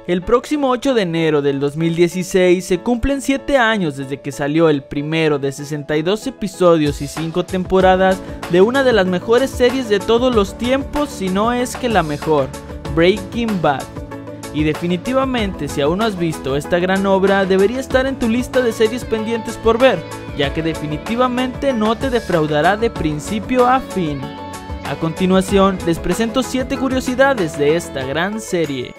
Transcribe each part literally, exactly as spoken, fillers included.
El próximo ocho de enero del dos mil dieciséis se cumplen siete años desde que salió el primero de sesenta y dos episodios y cinco temporadas de una de las mejores series de todos los tiempos, si no es que la mejor, Breaking Bad. Y definitivamente, si aún no has visto esta gran obra, debería estar en tu lista de series pendientes por ver, ya que definitivamente no te defraudará de principio a fin. A continuación, les presento siete curiosidades de esta gran serie.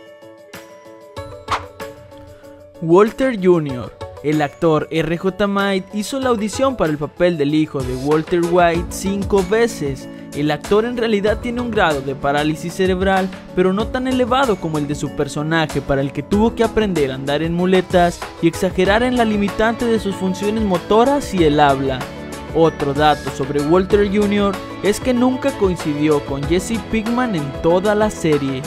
Walter junior El actor R J White hizo la audición para el papel del hijo de Walter White cinco veces. El actor en realidad tiene un grado de parálisis cerebral, pero no tan elevado como el de su personaje, para el que tuvo que aprender a andar en muletas y exagerar en la limitante de sus funciones motoras y el habla. Otro dato sobre Walter junior es que nunca coincidió con Jesse Pinkman en toda la serie.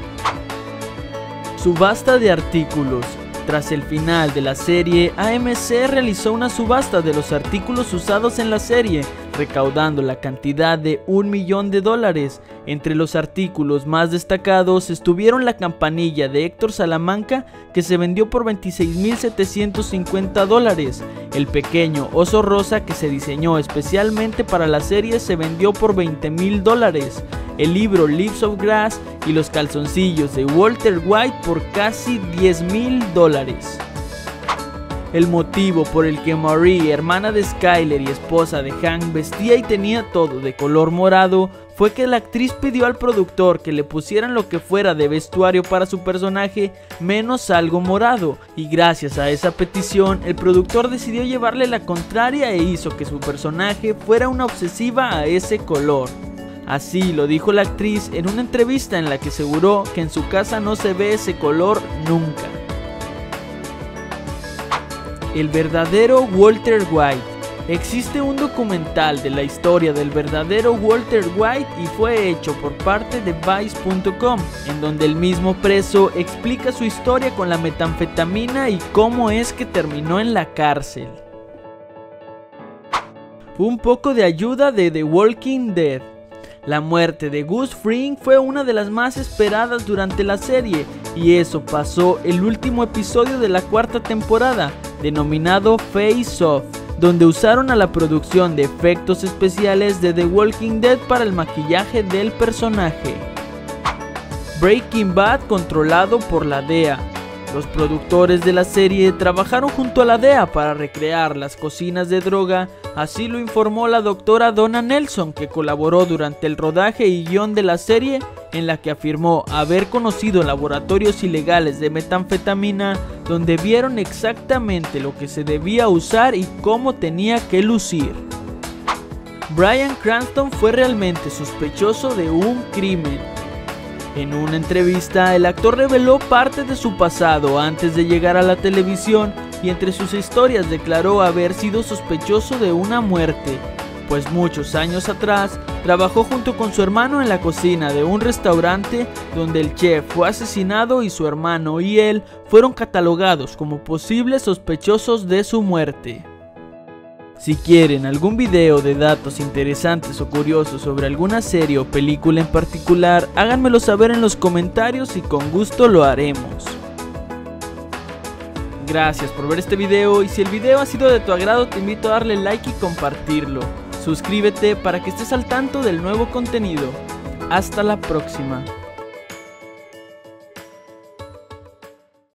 Subasta de artículos. Tras el final de la serie, A M C realizó una subasta de los artículos usados en la serie, recaudando la cantidad de un millón de dólares. Entre los artículos más destacados estuvieron la campanilla de Héctor Salamanca, que se vendió por veintiséis mil setecientos cincuenta dólares. El pequeño oso rosa, que se diseñó especialmente para la serie, se vendió por veinte mil dólares. El libro Leaves of Grass y los calzoncillos de Walter White por casi diez mil dólares. El motivo por el que Marie, hermana de Skyler y esposa de Hank, vestía y tenía todo de color morado fue que la actriz pidió al productor que le pusieran lo que fuera de vestuario para su personaje menos algo morado, y gracias a esa petición el productor decidió llevarle la contraria e hizo que su personaje fuera una obsesiva a ese color. Así lo dijo la actriz en una entrevista en la que aseguró que en su casa no se ve ese color nunca. El verdadero Walter White. Existe un documental de la historia del verdadero Walter White y fue hecho por parte de Vice punto com, en donde el mismo preso explica su historia con la metanfetamina y cómo es que terminó en la cárcel. Un poco de ayuda de The Walking Dead. La muerte de Gus Fring fue una de las más esperadas durante la serie, y eso pasó el último episodio de la cuarta temporada, denominado Face Off, donde usaron a la producción de efectos especiales de The Walking Dead para el maquillaje del personaje. Breaking Bad controlado por la D E A. Los productores de la serie trabajaron junto a la D E A para recrear las cocinas de droga, así lo informó la doctora Donna Nelson, que colaboró durante el rodaje y guión de la serie, en la que afirmó haber conocido laboratorios ilegales de metanfetamina donde vieron exactamente lo que se debía usar y cómo tenía que lucir. Bryan Cranston fue realmente sospechoso de un crimen. En una entrevista, el actor reveló parte de su pasado antes de llegar a la televisión, y entre sus historias declaró haber sido sospechoso de una muerte, pues muchos años atrás trabajó junto con su hermano en la cocina de un restaurante donde el chef fue asesinado y su hermano y él fueron catalogados como posibles sospechosos de su muerte. Si quieren algún video de datos interesantes o curiosos sobre alguna serie o película en particular, háganmelo saber en los comentarios y con gusto lo haremos. Gracias por ver este video, y si el video ha sido de tu agrado te invito a darle like y compartirlo. Suscríbete para que estés al tanto del nuevo contenido. Hasta la próxima.